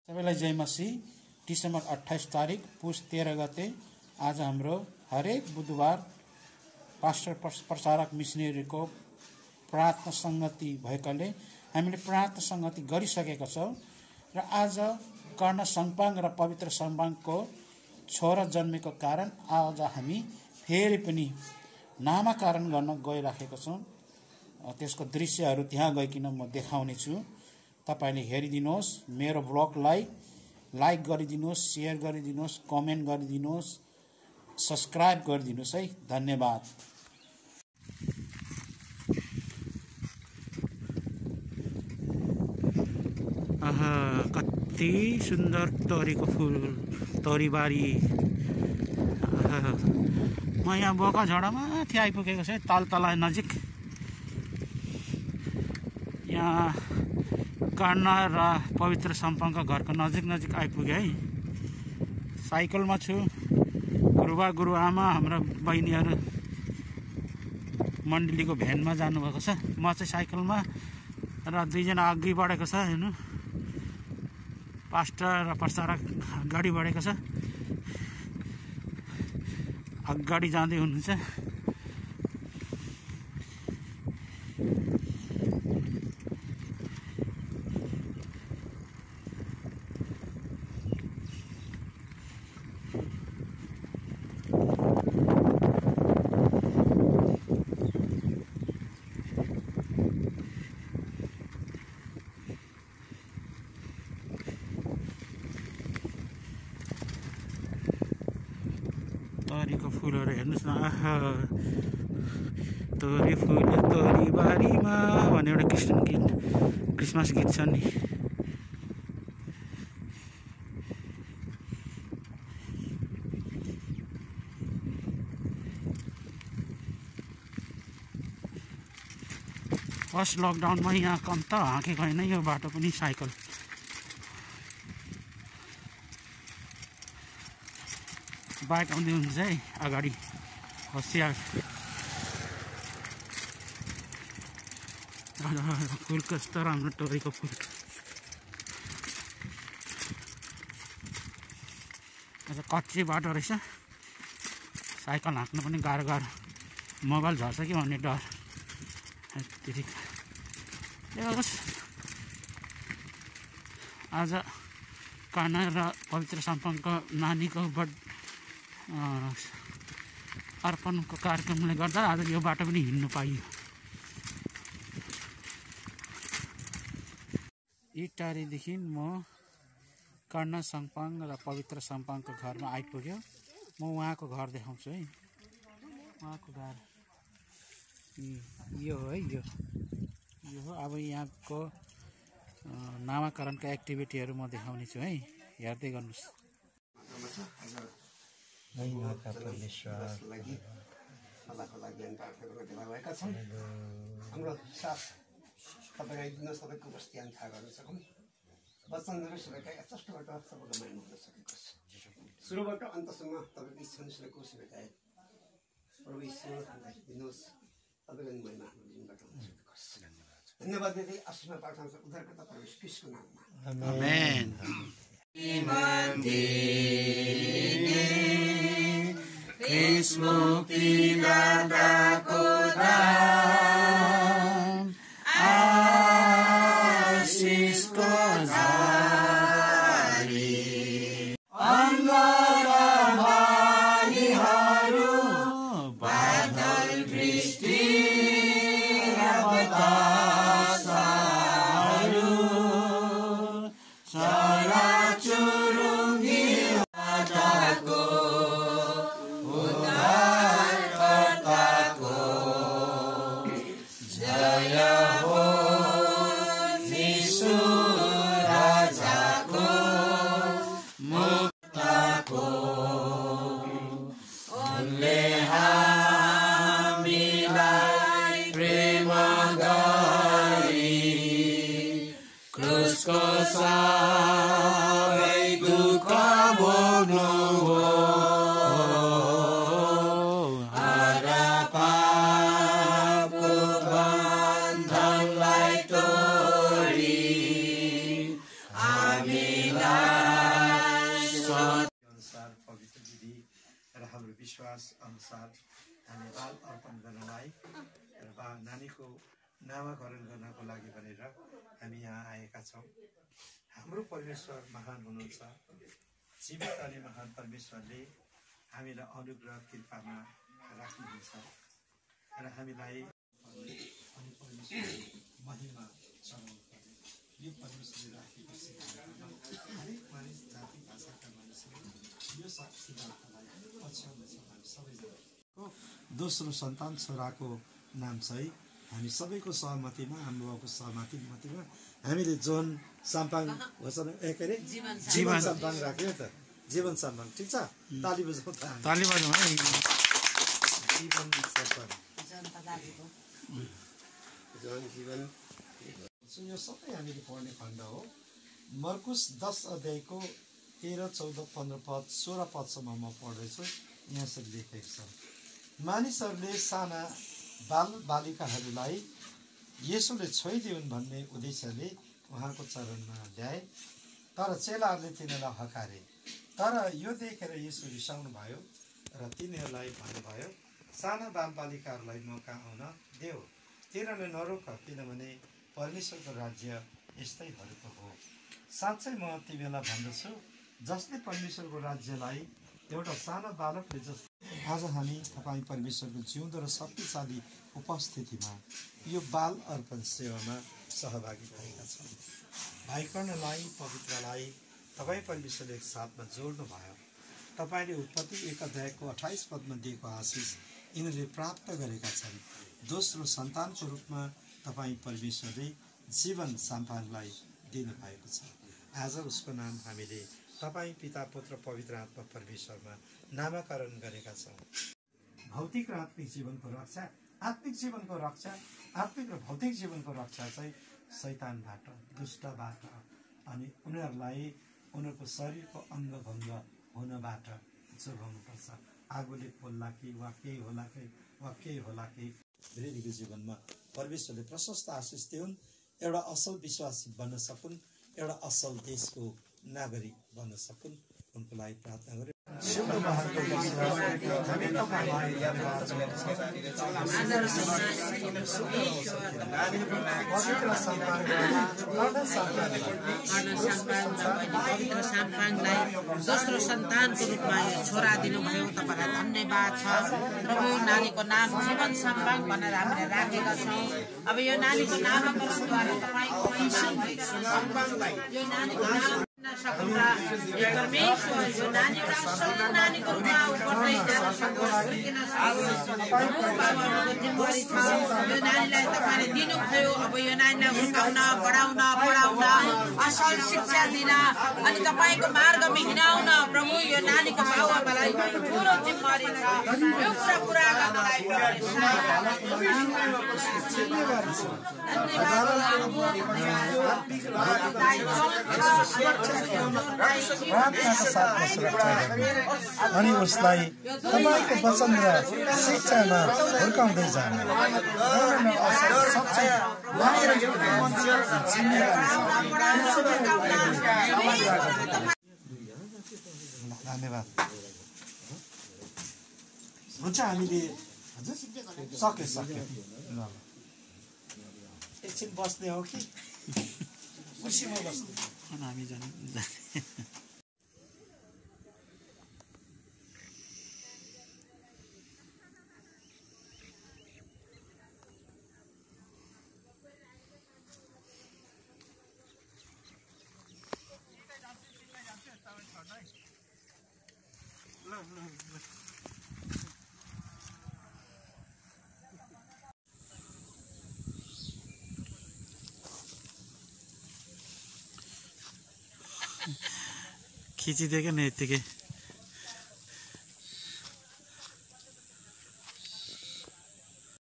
सबैलाई जय मसीह। डिसेम्बर 28 तारिक पुस 13 गते आज हाम्रो हरेक बुधबार पास्टर प्रचारक मिसनरीको प्रार्थना संगति भएकाले हामीले प्रार्थना संगति गरिसकेका छौँ र आज कर्ण सङ्पाङ र पवित्र सङ्पाङको छोरा जन्मेको कारण आज हामी फेरि पनि नामकरण गर्न गइराखेका छौँ। त्यसको दृश्यहरू त्यहाँ गइकन म देखाउने छु। तपाईले हेरिदिनुहोस्। मेरो ब्लगलाई लाइक गरिदिनुहोस्, शेयर गरिदिनुहोस्, कमेन्ट गरिदिनुहोस्, सब्स्क्राइब गरिदिनुहोस् है। धन्यवाद। कति सुन्दर तोरीको फुल, तोरीबारी। म यहाँ बोकाझोडामा माथि आइपुगेको छु, तालतला नजिक। यहाँ कर्ण र पवित्र सम्पङको घरको नजिक आइपुगे है। साइकलमा छु। गुरुबा गुरुआमा हाम्रो बहिनीहरू मण्डलीको भ्यानमा जानुभएको छ। म चाहिँ साइकलमा र दुईजना अघि बढेको छ। हेर्नु, पास्टर र प्रचारक अगाडि बढेको छ, अगाडि जाँदै हुनुहुन्छ। तोरीको फुलहरू हेर्नुहोस् न। तोरी फुल तोरी बारीमा भन्ने एउटा क्रिसमस गीत छ नि। फर्स्ट लकडाउनमा यहाँ कम त हाँकेको होइन यो बाटो पनि साइकल। बाइक आउँदै हुन्छ है अगाडि, होसियार। फुल कस्तो राम्रो तोरीको फुल। आज कच्ची बाटो रहेछ, साइकल हाँक्नु पनि गाह्रो। मोबाइल झर्छ कि भन्ने डर। आज कर्ण र पवित्र सम्पङको नानीको अर्पणको कार्यक्रमले गर्दा आज यो बाटो पनि हिँड्नु पाइयो। इटारीदेखि म कर्ण सङ्पाङ र पवित्र सम्पाङको घरमा आइपुग्यो। म उहाँको घर देखाउँछु है। उहाँको घर यो हो है। यो हो। अब यहाँको नामकरणका एक्टिभिटीहरू म देखाउने छु है। हेर्दै गर्नुहोस्। हाम्रो साथ तपाईँ आइदिनुहोस्, तपाईँको बस्ती हामी थाहा गर्न सकौँ। वचनहरू सुनेका यथेष्टबाट सबैको मान्नु हुन सकेको छ। सुरुबाट अन्तसम्म तपाईँको इच्छा अनुसारको सुनेका प्रभु ईश्वर हामीलाई दिनुहोस्। तपाईँको महिमा हाम्रो जीवनबाट हुन सकेको छ। धन्यवाद दिँदै आशीर्वाद प्रार्थना गर्छु उद्धारकर्ता प्रभु ख्रीष्टको नाममा। आमेन। मुक्तिदाताको नाम आशीषको झारी अङ्गरवालीहरू बादल वृष्टि र बतासहरू चराचुरुङ्गी दाताको सबै दुःख भोग्नु हो। हर पापको बन्धनलाई तोडी हामीलाई विश्वास अनुसार हामी बाल अर्पण गर्नलाई र नानीको नामाकरण गर्नको लागि भनेर हामी यहाँ आएका छौँ। हाम्रो परमेश्वर महान हुनुहुन्छ। जीवित अनि महान परमेश्वरले हामीलाई अनुग्रह कृपामा राख्नुहुन्छ र हामीलाई अनि परमेश्वर महिमा चढाउनु पर्ने यो परमेश्वरले राखेको सिद्धान्तमा हरेक मानिस जाति भाषाका मानिसहरू यो सिद्धान्तलाई पछ्याउनेछौँ। हामी सबैजना दोस्रो सन्तान छोराको नाम चाहिँ हामी सबैको सहमतिमा, हाम्रो बाबुको सहमतिमा हामीले जोन साम्पाङ घोषणा के अरे जीवन साम्पाङ राख्यो त। जीवन साम्पाङ ठिक छ, ताली बजाउँ त, ताली बजाउँ है। जीवन साम्पाङ यो सबै हामीले पढ्ने खण्ड हो। मर्कुस 10 अध्यायको 13, 14, 15 पद 16 पदसम्म म पढ्दैछु। यहाँ यसरी लेखेको छ, मानिसहरूले साना बालबालिकाहरूलाई येशूले छोइदिउन् भन्ने उद्देश्यले उहाँको चरणमा ल्याए, तर चेलाहरूले तिनीहरूलाई हकारे। तर यो देखेर येशू रिसाउनु भयो र तिनीहरूलाई भन्नुभयो, साना बालबालिकाहरूलाई मौका आउन देऊ, तिनीहरूले नरोक, किनभने परमेश्वरको राज्य यस्तैहरूको हो। साँच्चै म तिमीलाई भन्दछु, जसले परमेश्वरको राज्यलाई एउटा सानो बालकले जस्तो। आज हामी तपाईँ परमेश्वरको जिउँदो र शक्तिशाली उपस्थितिमा यो बाल अर्पण सेवामा सहभागी भएका छौँ। भाइ कर्णलाई, पवित्रलाई तपाईँ परमेश्वरले एक साथमा जोड्नु भयो। तपाईँले उत्पत्ति 1 अध्यायको 28 पदमा दिएको आशिष यिनीहरूले प्राप्त गरेका छन्। दोस्रो सन्तानको रूपमा तपाईँ परमेश्वरले जीवन साम्पाङलाई दिनुभएको छ। आज उसको नाम हामीले तपाईँ पिता, पुत्र, पवित्र आत्मा परमेश्वरमा नामाकरण गरेका छौँ। भौतिक र आत्मिक जीवनको रक्षा, आत्मिक जीवनको रक्षा, आत्मिक र भौतिक जीवनको रक्षा चाहिँ शैतानबाट, दुष्टबाट अनि उनीहरूलाई उनीहरूको शरीरको अङ्गभङ्ग हुनबाट जोगाउनुपर्छ। आगोले पोल्ला कि वा केही होला कि वृद्धिको जीवनमा परमेश्वरले प्रशस्त आशिष दिउन्, एउटा असल विश्वासी बन्न सकुन्, एउटा असल देशको नागरिक बन्न सकुन्, उनको लागि प्रार्थना गरे। दोस्रो सन्तानको रूपमा यो छोरा दिनुभयो, तपाईँलाई धन्यवाद छ प्रभु। नानीको नाम जीवन साम्पाङ भनेर हामीले राखेका छौँ। अब यो नानीको नामकरणद्वारा तपाईँको यो नानीको नाम परमेश्वर यो नानीको असल नानीको रूपमा उपर्दै जान सकोस्। यो नानीलाई तपाईँले दिनुभयो, अब यो नानीलाई हुर्काउन, बढाउन, पढाउन, असल शिक्षा दिन अनि तपाईँको मार्गमा हिँडाउन प्रभु यो नानीको बाबुआमालाई ठुलो जिम्मेवारी छ। यो कुरा पुरा गर्नलाई अनि उसलाई तपाईँको वचन र शिक्षामा हुर्काउँदै जानु धन्यवाद। हुन्छ, हामीले सक्यो ल एकछिन बस्ने हो कि खुसीमा बस्ने हामी जाने खिचिदिएको नि यत्तिकै।